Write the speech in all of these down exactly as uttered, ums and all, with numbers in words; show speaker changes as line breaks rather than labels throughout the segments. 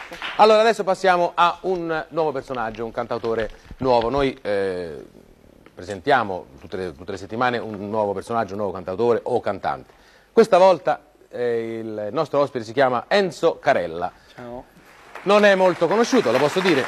Allora, adesso passiamo a un nuovo personaggio, un cantautore nuovo. Noi eh, presentiamo tutte le, tutte le settimane un nuovo personaggio, un nuovo cantautore o cantante. Questa volta eh, il nostro ospite si chiama Enzo Carella.
Ciao.
Non è molto conosciuto, lo posso dire.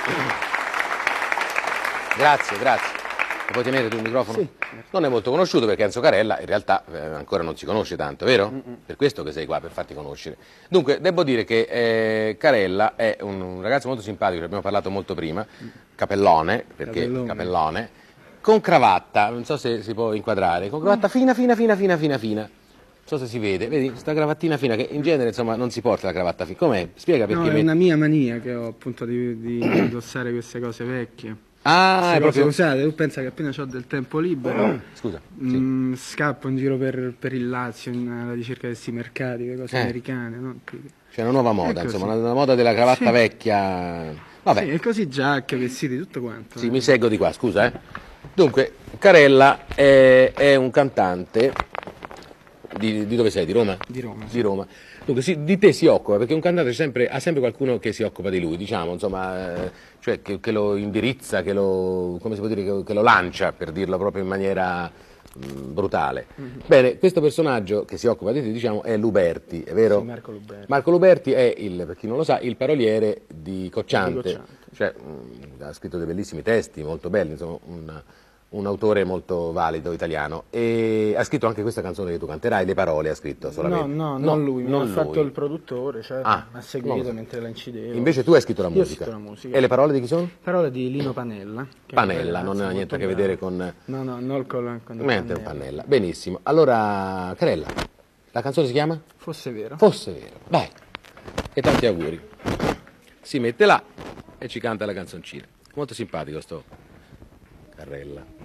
Grazie, grazie. Puoi tenere tu il microfono?
Sì.
Non è molto conosciuto perché Enzo Carella in realtà eh, ancora non si conosce tanto, vero? Mm-mm. Per questo che sei qua, per farti conoscere. Dunque, devo dire che eh, Carella è un, un ragazzo molto simpatico, ne abbiamo parlato molto prima, capellone, perché
Capellone.
capellone, con cravatta, non so se si può inquadrare, con cravatta fina, fina, fina, fina, fina, fina. Non so se si vede, vedi, questa cravattina fina che in genere insomma non si porta la cravatta fina. Com'è? Spiega perché.
No, è
met-
una mia mania che ho appunto di, di indossare queste cose vecchie.
Ah,
Queste
è
cose
proprio...
usate, tu pensa che appena ho del tempo libero
Scusa,
mm, scappo in giro per, per il Lazio in, alla ricerca di questi mercati, le cose
Eh.
americane, no?
c'è una nuova moda,
È così.
insomma, una, una moda della cravatta
Sì.
vecchia. Vabbè.
Sì, e così giacche, vestiti, tutto quanto.
Sì,
eh.
mi seguo di qua, scusa, eh. Dunque, Carella è, è un cantante di, di dove sei? Di Roma?
Di Roma, sì.
Di Roma. Dunque, sì, di te si occupa, perché un cantante sempre, ha sempre qualcuno che si occupa di lui, diciamo, insomma, eh, cioè che, che lo indirizza, che lo, come si può dire, che, che lo lancia, per dirlo proprio in maniera mh, brutale.
Mm-hmm.
Bene, questo personaggio che si occupa di te, diciamo, è Luberti, è vero?
Sì, Marco Luberti.
Marco Luberti è, il, per chi non lo sa, il paroliere di Cocciante,
Di Cocciante.
cioè mh, ha scritto dei bellissimi testi, molto belli, insomma, un, un autore molto valido italiano, e ha scritto anche questa canzone che tu canterai, le parole ha scritto solamente.
No, no, non lui, mi
non
ha
lui.
fatto il produttore, cioè
Ah,
mi ha
non
seguito
lo so.
mentre la incidevo.
Invece tu hai scritto la
Io ho
musica.
scritto la musica.
E le parole di chi sono?
Parole di Lino Panella. che è
Panella,
un
non
ragazzo
ha niente a che
molto
vedere
bravo.
con...
No, no, non con, con
Niente, un
Pannella.
Pannella. Benissimo. Allora, Carella, la canzone si chiama?
Fosse vero.
Fosse vero. Vai. E tanti auguri. Si mette là e ci canta la canzoncina. Molto simpatico sto Carella.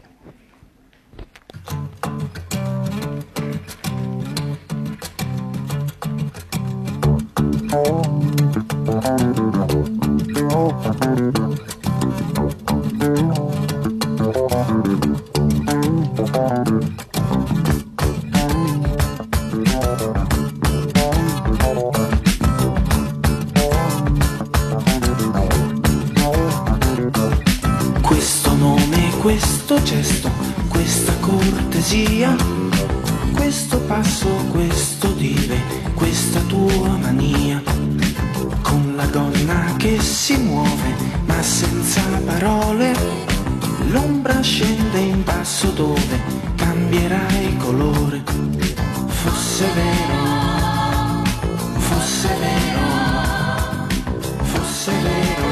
Questo nome, questo gesto, questa cortesia, questo passo, questo dire, questa tua mania, con la donna che si muove ma senza parole, l'ombra scende in basso dove cambierai colore. Fosse vero, fosse vero, fosse vero.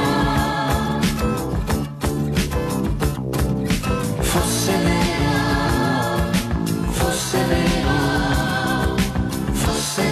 Fosse vero, fosse vero, fosse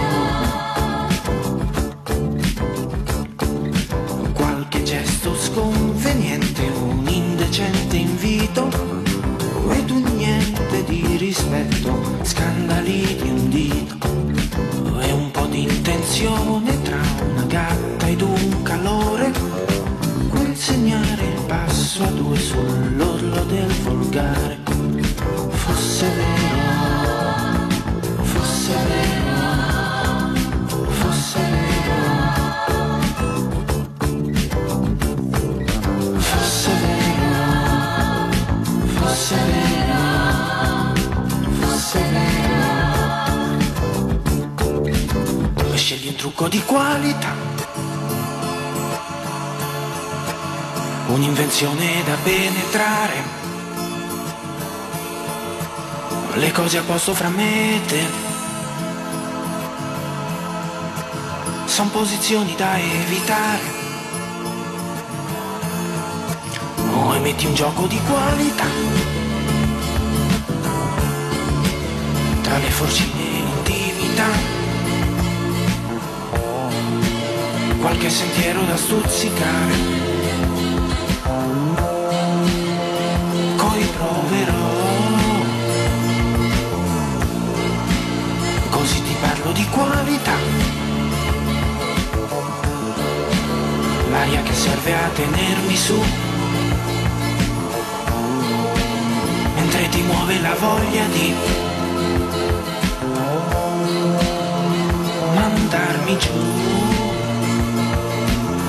vero. Qualche gesto sconveniente, un indecente invito, ed un niente di rispetto, scandali di un dito, e un po' di intenzione tra una gatta ed un calore, quel segnare il passo a due sull'orlo del volgare. Fosse vero, fosse vero, fosse vero, fosse vero, fosse vero, fosse vero. E scegli un trucco di qualità, un'invenzione da penetrare, le cose a posto fra me e te, son posizioni da evitare, o oh, metti un gioco di qualità, tra le forcine e l'intimità, qualche sentiero da stuzzicare. Coi proverò, così ti parlo di qualità, l'aria che serve a tenermi su, mentre ti muove la voglia di mandarmi giù.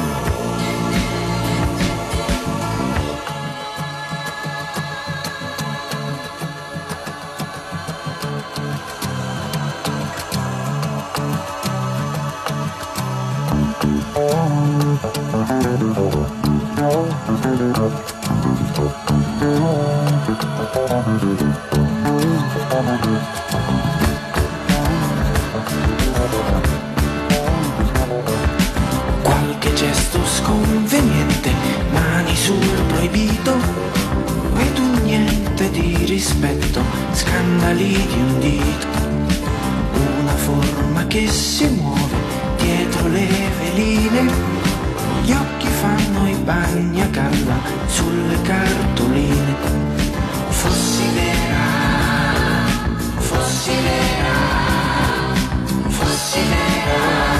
Qualche gesto sconveniente, mani sul proibito, ed un niente di rispetto, scandali di un dito. Una forma che si muove dietro le veline, gli occhi fanno i bagni a galla sulle cartoline. Fossi vera, fossi vera, fossi vera,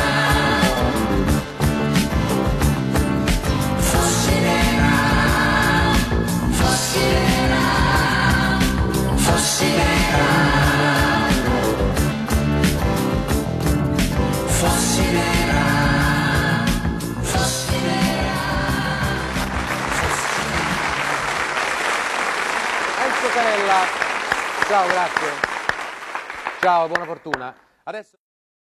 fossi vera, fossi vera, fossi vera, fossi vera, fossi vera.
Enzo Canella, ciao, grazie. Ciao, buona fortuna. Adesso...